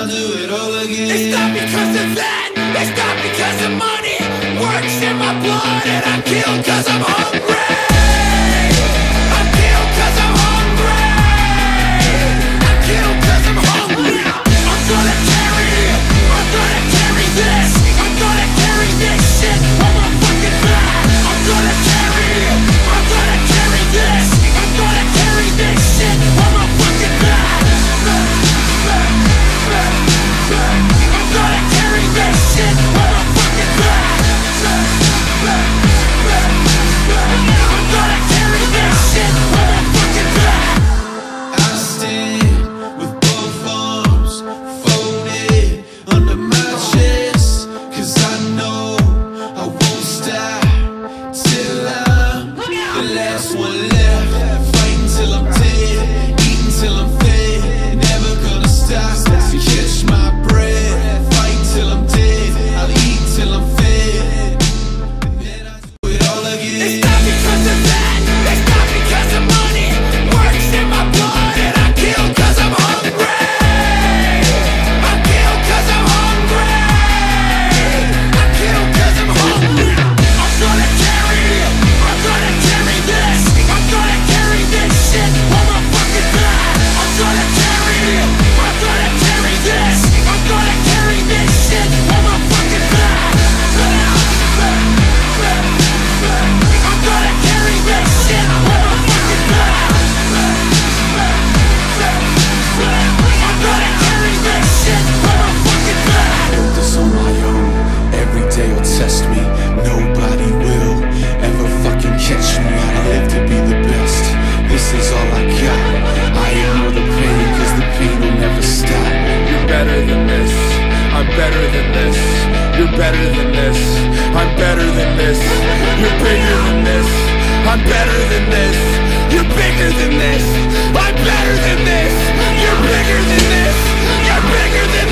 I'll do it all again. It's not because of that, it's not because of money. Works in my blood and I kill cause I'm hungry. I kill cause I'm hungry. I kill cause I'm hungry. I'm gonna carry this. I'm gonna carry this shit on my fucking back. I'm gonna carry this. I'm gonna carry this shit on my fucking back. I'm gonna carry this shit on my fucking back. I'm gonna carry this shit on my fucking back. I stand with both arms folded under my chest, cause I know I won't stop till I'm the last one left. Fighting till I'm dead, eating till I'm fed, never gonna stop to catch my breath. Fight till I'm dead, I'll eat till I'm fed, and then I do it all again. It's not because of that, it's not because of money. Works in my blood and I kill cause I'm hungry. I kill cause I'm hungry. I kill cause I'm hungry. I'm gonna carry this. I'm gonna carry this shit on my fucking back. I'm gonna carry this. I'm gonna carry this shit on my fucking back. I'm gonna carry this shit on my fucking back. I'm gonna carry this shit on my fucking back. I built this on my own. Every day will test me. Nobody will ever fucking catch me. I live to be the best. This is all I got. I ignore the pain, cause the pain will never stop. You're better than this. I'm better than this. You're better than this. I'm better than this. You're bigger than this. I'm better than this. You're bigger than this. I'm better than this. You're bigger than this. You're bigger than